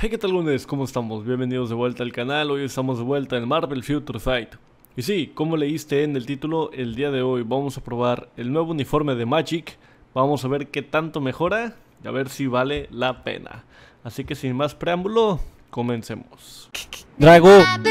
Hey, ¿qué tal, lunes? ¿Cómo estamos? Bienvenidos de vuelta al canal. Hoy estamos de vuelta en Marvel Future Fight. Y sí, como leíste en el título, el día de hoy vamos a probar el nuevo uniforme de Magik. Vamos a ver qué tanto mejora y a ver si vale la pena. Así que sin más preámbulo, comencemos. Drago.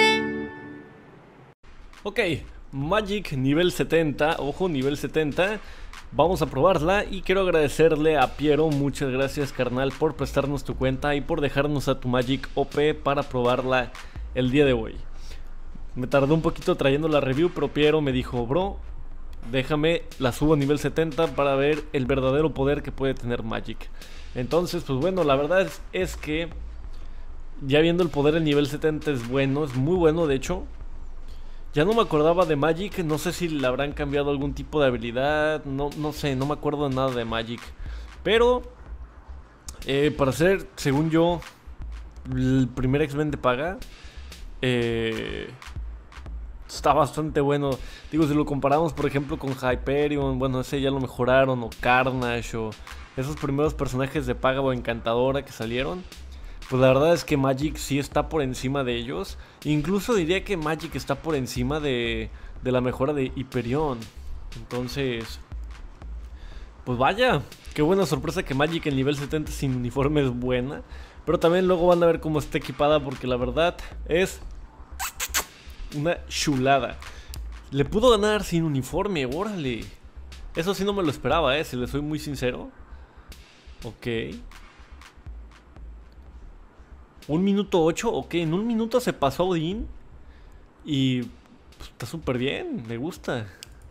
Ok, Magik nivel 70, ojo, nivel 70. Vamos a probarla y quiero agradecerle a Piero, muchas gracias carnal por prestarnos tu cuenta y por dejarnos a tu Magik OP para probarla el día de hoy. Me tardé un poquito trayendo la review, pero Piero me dijo, bro, déjame la subo a nivel 70 para ver el verdadero poder que puede tener Magik. Entonces, pues bueno, la verdad es que ya viendo el poder en nivel 70 es bueno, es muy bueno de hecho. Ya no me acordaba de Magik, no sé si le habrán cambiado algún tipo de habilidad, no sé, no me acuerdo de nada de Magik. Pero, para ser, según yo, el primer X-Men de paga, está bastante bueno. Digo, si lo comparamos por ejemplo con Hyperion, bueno, ese ya lo mejoraron, o Carnage, o esos primeros personajes de paga o Encantadora que salieron. Pues la verdad es que Magik sí está por encima de ellos. Incluso diría que Magik está por encima de la mejora de Hyperion. Entonces, pues vaya, qué buena sorpresa que Magik en nivel 70 sin uniforme es buena. Pero también luego van a ver cómo está equipada, porque la verdad es una chulada. Le pudo ganar sin uniforme, órale. Eso sí no me lo esperaba, si le soy muy sincero. Ok. 1 minuto 8, ok, en 1 minuto se pasó a Odín. Y pues, está súper bien, me gusta.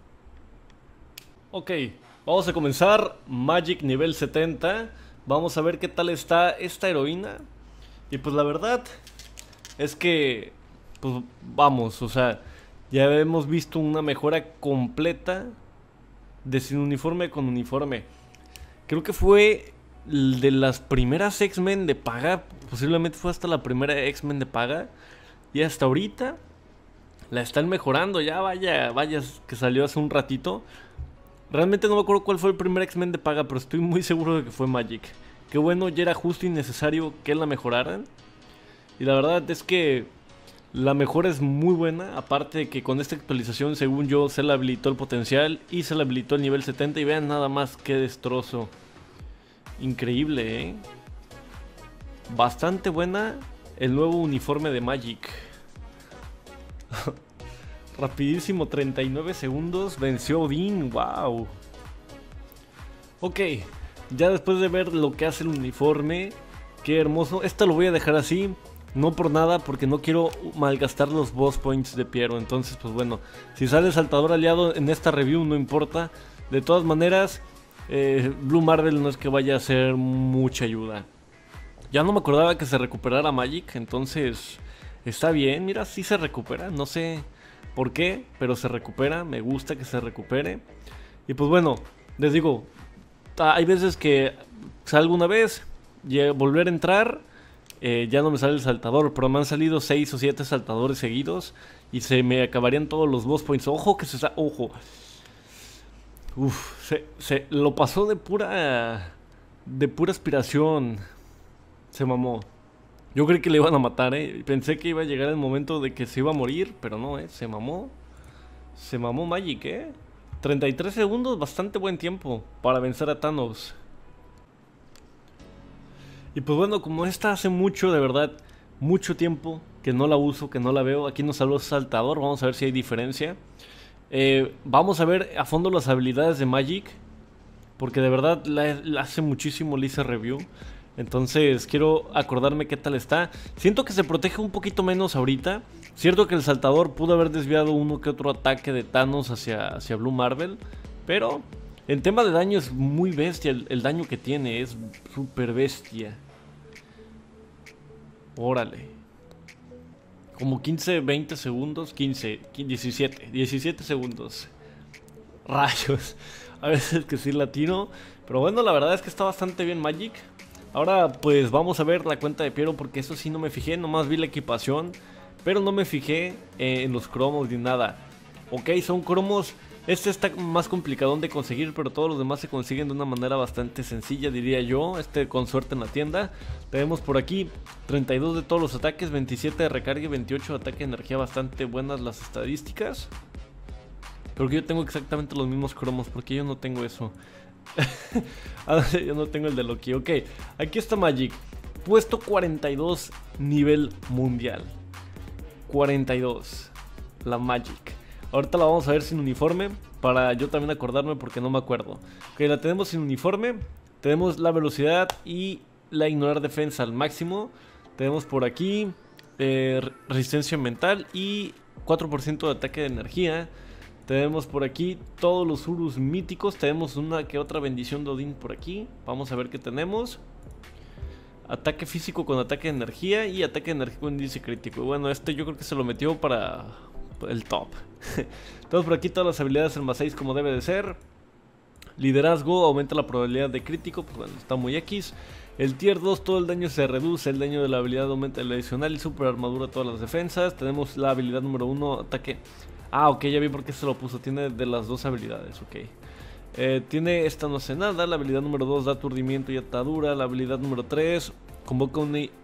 Ok, vamos a comenzar. Magik nivel 70. Vamos a ver qué tal está esta heroína. Y pues la verdad es que, pues vamos, o sea, ya hemos visto una mejora completa de sin uniforme con uniforme. Creo que fue de las primeras X-Men de paga. Posiblemente fue hasta la primera X-Men de paga. Y hasta ahorita la están mejorando. Ya vaya que salió hace un ratito. Realmente no me acuerdo cuál fue el primer X-Men de paga, pero estoy muy seguro de que fue Magik. Qué bueno, ya era justo y necesario que la mejoraran. Y la verdad es que la mejora es muy buena. Aparte de que con esta actualización, según yo, se le habilitó el potencial y se le habilitó el nivel 70. Y vean nada más qué destrozo. Increíble, bastante buena el nuevo uniforme de Magik. Rapidísimo, 39 segundos, venció Odín, wow. Ok, ya después de ver lo que hace el uniforme, qué hermoso. Esta lo voy a dejar así, no por nada, porque no quiero malgastar los boss points de Piero. Entonces, pues bueno, si sale saltador aliado en esta review no importa. De todas maneras, Blue Marvel no es que vaya a ser mucha ayuda. Ya no me acordaba que se recuperara Magik, entonces está bien, mira, sí se recupera, no sé por qué, pero se recupera, me gusta que se recupere. Y pues bueno, les digo, hay veces que salgo una vez y volver a entrar, ya no me sale el saltador, pero me han salido 6 o 7 saltadores seguidos y se me acabarían todos los boss points. Ojo que se está, ojo. Uf, se lo pasó de pura aspiración. Se mamó. Yo creí que le iban a matar, Pensé que iba a llegar el momento de que se iba a morir, pero no, se mamó. Se mamó Magik, 33 segundos, bastante buen tiempo para vencer a Thanos. Y pues bueno, como esta hace mucho, de verdad, mucho tiempo que no la uso, que no la veo. Aquí nos salió saltador, vamos a ver si hay diferencia. Vamos a ver a fondo las habilidades de Magik, porque de verdad la hace muchísimo, le hice review. Entonces quiero acordarme qué tal está. Siento que se protege un poquito menos ahorita. Cierto que el saltador pudo haber desviado uno que otro ataque de Thanos hacia Blue Marvel, pero en tema de daño es muy bestia. El daño que tiene es súper bestia. Órale. Como 15, 20 segundos, 15, 17 segundos. Rayos. A veces que sí latino. Pero bueno, la verdad es que está bastante bien Magik. Ahora pues vamos a ver la cuenta de Piero, porque eso sí no me fijé. Nomás vi la equipación, pero no me fijé en los cromos ni nada. Ok, son cromos Este está más complicado de conseguir, pero todos los demás se consiguen de una manera bastante sencilla, diría yo. Con suerte en la tienda. Tenemos por aquí 32 de todos los ataques, 27 de recarga y 28 de ataque de energía. Bastante buenas las estadísticas. Creo que yo tengo exactamente los mismos cromos, porque yo no tengo eso. Yo no tengo el de Loki. Ok, aquí está Magic. Puesto 42, nivel mundial. 42. La Magic. Ahorita la vamos a ver sin uniforme, para yo también acordarme porque no me acuerdo. Ok, la tenemos sin uniforme. Tenemos la velocidad y la ignorar defensa al máximo. Tenemos por aquí resistencia mental y 4% de ataque de energía. Tenemos por aquí todos los Urus míticos. Tenemos una que otra bendición de Odín por aquí. Vamos a ver qué tenemos. Ataque físico con ataque de energía y ataque de energía con índice crítico. Y bueno, yo creo que se lo metió para el top. Tenemos por aquí todas las habilidades en más 6 como debe de ser. Liderazgo, aumenta la probabilidad de crítico. Pues bueno, está muy X. El tier 2, todo el daño se reduce. El daño de la habilidad aumenta el adicional y super armadura todas las defensas. Tenemos la habilidad número 1, ataque. Ah, ok, ya vi por qué se lo puso. Tiene de las dos habilidades, ok. Tiene esta no hace nada. La habilidad número 2 da aturdimiento y atadura. La habilidad número 3 convoca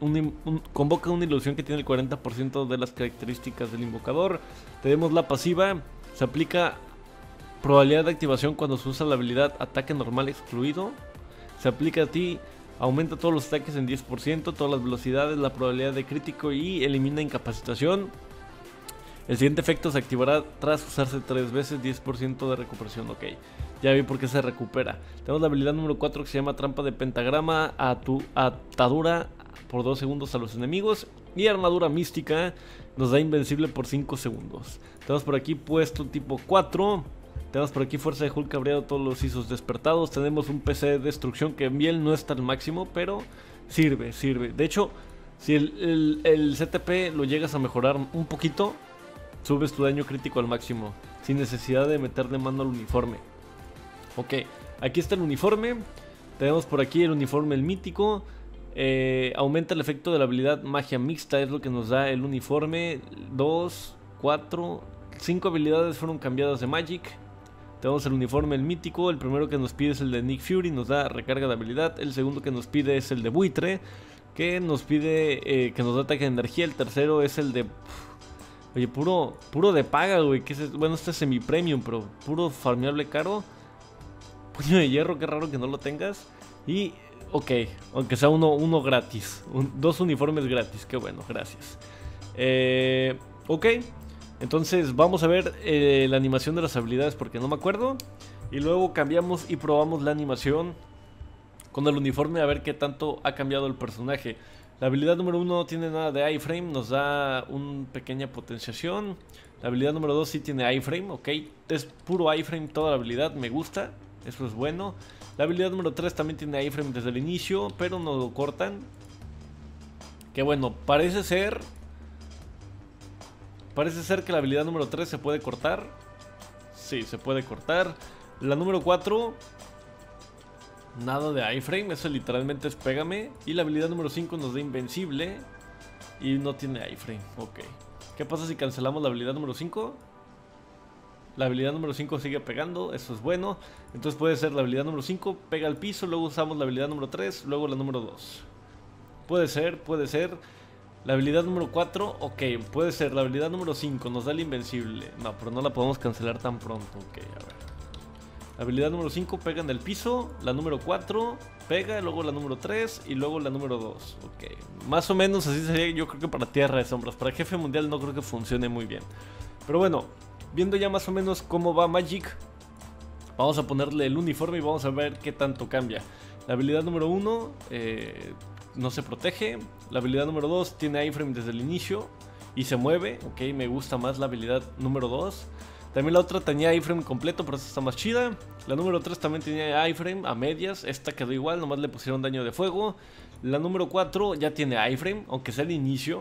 una ilusión que tiene el 40% de las características del invocador. Tenemos la pasiva. Se aplica probabilidad de activación cuando se usa la habilidad ataque normal excluido. Se aplica a ti. Aumenta todos los ataques en 10%. Todas las velocidades, la probabilidad de crítico y elimina incapacitación. El siguiente efecto se activará tras usarse 3 veces, 10% de recuperación, ok. Ya vi por qué se recupera. Tenemos la habilidad número 4 que se llama trampa de pentagrama, atadura por 2 segundos a los enemigos. Y armadura mística nos da invencible por 5 segundos. Tenemos por aquí puesto tipo 4. Tenemos por aquí fuerza de Hulk cabreado, todos los ISOs despertados. Tenemos un PC de destrucción que bien no está al máximo, pero sirve. De hecho, si el CTP lo llegas a mejorar un poquito, subes tu daño crítico al máximo, sin necesidad de meterle mano al uniforme. Ok, aquí está el uniforme. Tenemos por aquí el uniforme, el mítico. Aumenta el efecto de la habilidad magia mixta, es lo que nos da el uniforme. 2, 4, 5 habilidades fueron cambiadas de Magic. Tenemos el uniforme, el mítico. El primero que nos pide es el de Nick Fury, nos da recarga de habilidad. El segundo que nos pide es el de Buitre, que nos pide que nos da ataque de energía. El tercero es el de... Oye, puro de paga, güey. Bueno, este es semi-premium, pero puro farmeable caro. Puño de hierro, qué raro que no lo tengas. Y, ok, aunque sea uno gratis. 2 uniformes gratis, qué bueno, gracias. Ok, entonces vamos a ver la animación de las habilidades porque no me acuerdo. Y luego cambiamos y probamos la animación con el uniforme a ver qué tanto ha cambiado el personaje. La habilidad número 1 no tiene nada de iframe, nos da una pequeña potenciación. La habilidad número 2 sí tiene iframe, ok. Es puro iframe toda la habilidad, me gusta, eso es bueno. La habilidad número 3 también tiene iframe desde el inicio, pero no lo cortan. Que bueno, parece ser que la habilidad número 3 se puede cortar. Sí, se puede cortar. La número 4... nada de iframe, eso literalmente es pégame. Y la habilidad número 5 nos da invencible y no tiene iframe, ok. ¿Qué pasa si cancelamos la habilidad número 5? La habilidad número 5 sigue pegando, eso es bueno. Entonces puede ser la habilidad número 5, pega al piso, luego usamos la habilidad número 3, luego la número 2. Puede ser. La habilidad número 4, ok, puede ser. La habilidad número 5 nos da el invencible. No, pero no la podemos cancelar tan pronto, ok, a ver. La habilidad número 5 pega en el piso, la número 4 pega, luego la número 3 y luego la número 2. Ok, más o menos así sería yo creo que para Tierra de Sombras. Para Jefe Mundial no creo que funcione muy bien. Pero bueno, viendo ya más o menos cómo va Magic, vamos a ponerle el uniforme y vamos a ver qué tanto cambia. La habilidad número 1 no se protege. La habilidad número 2 tiene iframe desde el inicio y se mueve. Ok, me gusta más la habilidad número 2. También la otra tenía iframe completo, pero esta está más chida. La número 3 también tenía iframe a medias. Esta quedó igual, nomás le pusieron daño de fuego. La número 4 ya tiene iframe, aunque sea el inicio.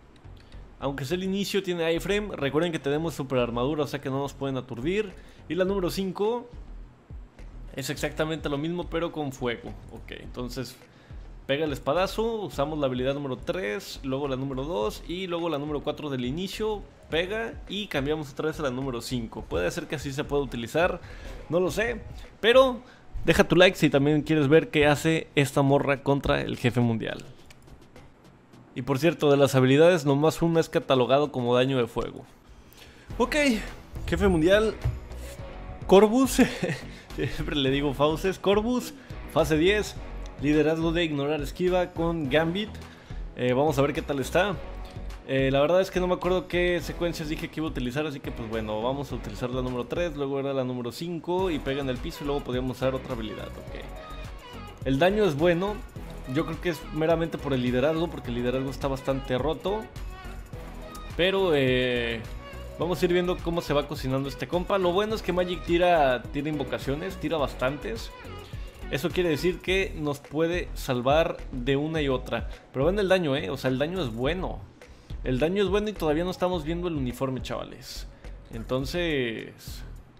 Tiene iframe. Recuerden que tenemos super armadura, o sea que no nos pueden aturdir. Y la número 5 es exactamente lo mismo, pero con fuego. Ok, entonces pega el espadazo. Usamos la habilidad número 3, luego la número 2 y luego la número 4 del inicio. pega y cambiamos otra vez a la número 5. Puede ser que así se pueda utilizar, no lo sé, pero deja tu like si también quieres ver qué hace esta morra contra el jefe mundial. Y por cierto, de las habilidades nomás una es catalogado como daño de fuego. Ok, jefe mundial Corvus, siempre le digo Fauces, Corvus, fase 10, liderazgo de ignorar esquiva con Gambit. Vamos a ver qué tal está. La verdad es que no me acuerdo qué secuencias dije que iba a utilizar, así que pues bueno, vamos a utilizar la número 3, luego era la número 5 y pega en el piso y luego podríamos usar otra habilidad, ok. El daño es bueno, yo creo que es meramente por el liderazgo, porque el liderazgo está bastante roto. Pero vamos a ir viendo cómo se va cocinando este compa. Lo bueno es que Magic tira invocaciones, tira bastantes. Eso quiere decir que nos puede salvar de una y otra. Pero ven el daño, o sea, el daño es bueno. El daño es bueno y todavía no estamos viendo el uniforme, chavales. Entonces,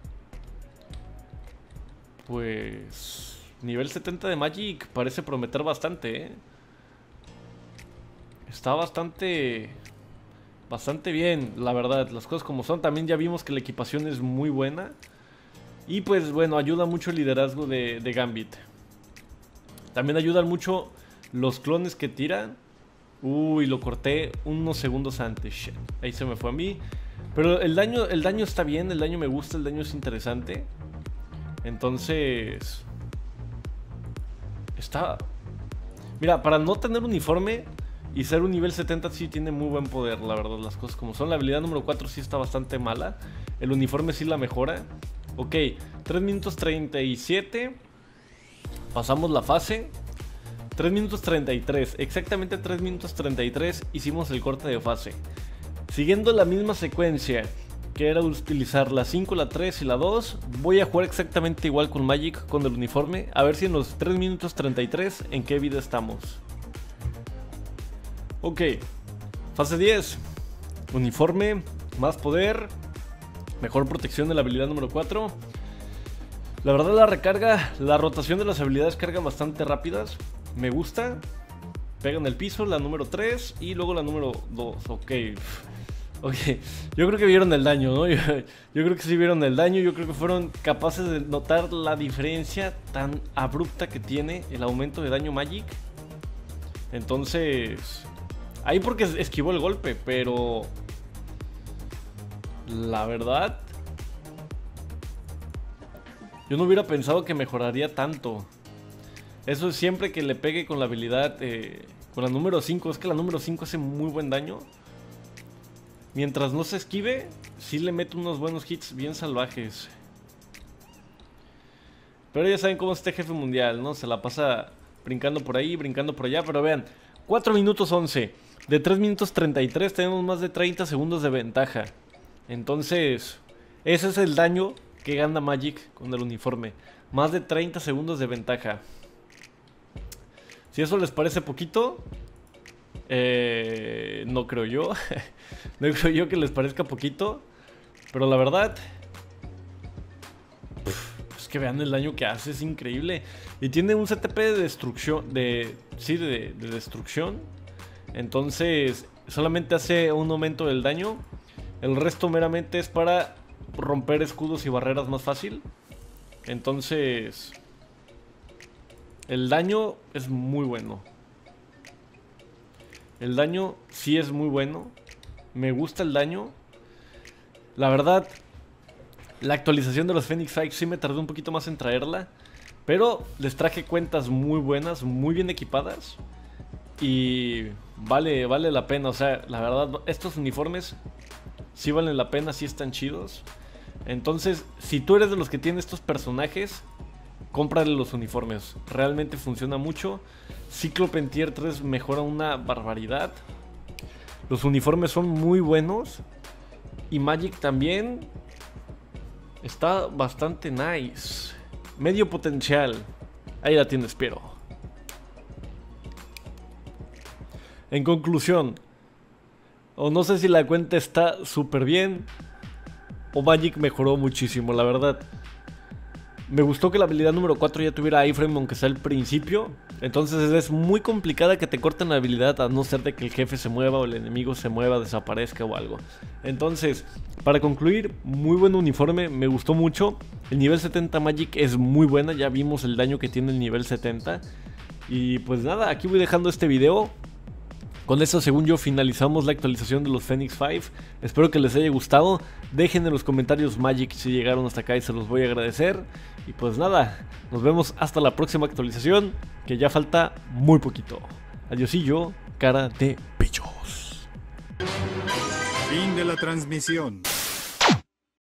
pues, nivel 70 de Magic parece prometer bastante, Está bastante bien, la verdad, las cosas como son. También ya vimos que la equipación es muy buena. Y pues bueno, ayuda mucho el liderazgo de Gambit. También ayudan mucho los clones que tiran. Uy, lo corté unos segundos antes. Shit. Ahí se me fue a mí. Pero el daño está bien, el daño me gusta, el daño es interesante. Entonces, está... Mira, para no tener uniforme y ser un nivel 70 sí tiene muy buen poder, la verdad, las cosas como son. La habilidad número 4 sí está bastante mala. El uniforme sí la mejora. Ok, 3 minutos 37. Pasamos la fase. 3 minutos 33, exactamente 3 minutos 33 hicimos el corte de fase. Siguiendo la misma secuencia, que era utilizar la 5, la 3 y la 2, voy a jugar exactamente igual con Magic, con el uniforme. A ver si en los 3 minutos 33 en qué vida estamos. Ok, fase 10. Uniforme, más poder, mejor protección de la habilidad número 4. La verdad la recarga, la rotación de las habilidades cargan bastante rápidas. Me gusta. Pega en el piso la número 3 y luego la número 2. Ok. Yo creo que vieron el daño, ¿no? Yo creo que sí vieron el daño. Yo creo que fueron capaces de notar la diferencia tan abrupta que tiene el aumento de daño Magic. Entonces, ahí porque esquivó el golpe, pero la verdad, yo no hubiera pensado que mejoraría tanto. Eso es siempre que le pegue con la habilidad, con la número 5. Es que la número 5 hace muy buen daño. Mientras no se esquive, sí le mete unos buenos hits bien salvajes. Pero ya saben cómo es este jefe mundial, ¿no? Se la pasa brincando por ahí, brincando por allá. Pero vean, 4 minutos 11. De 3 minutos 33 tenemos más de 30 segundos de ventaja. Entonces, ese es el daño que gana Magic con el uniforme. Más de 30 segundos de ventaja. Si eso les parece poquito, no creo yo. No creo yo que les parezca poquito. Pero la verdad, es que vean el daño que hace, es increíble. Y tiene un CTP de destrucción, de destrucción. Entonces, solamente hace un aumento del daño. El resto meramente es para romper escudos y barreras más fácil. Entonces, el daño es muy bueno. El daño sí es muy bueno. Me gusta el daño. La verdad, la actualización de los Phoenix Strike sí me tardé un poquito más en traerla. Pero les traje cuentas muy buenas, muy bien equipadas. Y vale la pena. O sea, la verdad, estos uniformes sí valen la pena, sí están chidos. Entonces, si tú eres de los que tienen estos personajes, cómprale los uniformes. Realmente funciona mucho. Cíclope en tier 3 mejora una barbaridad. Los uniformes son muy buenos. Y Magic también está bastante nice. Medio potencial. Ahí la tienes, pero. En conclusión, o no sé si la cuenta está súper bien, o Magic mejoró muchísimo, la verdad. Me gustó que la habilidad número 4 ya tuviera iframe, aunque sea al principio. Entonces es muy complicada que te corten la habilidad, a no ser de que el jefe se mueva o el enemigo se mueva, desaparezca o algo. Entonces, para concluir, muy buen uniforme, me gustó mucho. El nivel 70 Magic es muy buena, ya vimos el daño que tiene el nivel 70. Y pues nada, aquí voy dejando este video. Con eso, según yo, finalizamos la actualización de los Phoenix 5. Espero que les haya gustado. Dejen en los comentarios Magic si llegaron hasta acá y se los voy a agradecer. Y pues nada, nos vemos hasta la próxima actualización, que ya falta muy poquito. Adiosillo, cara de pillos. Fin de la transmisión.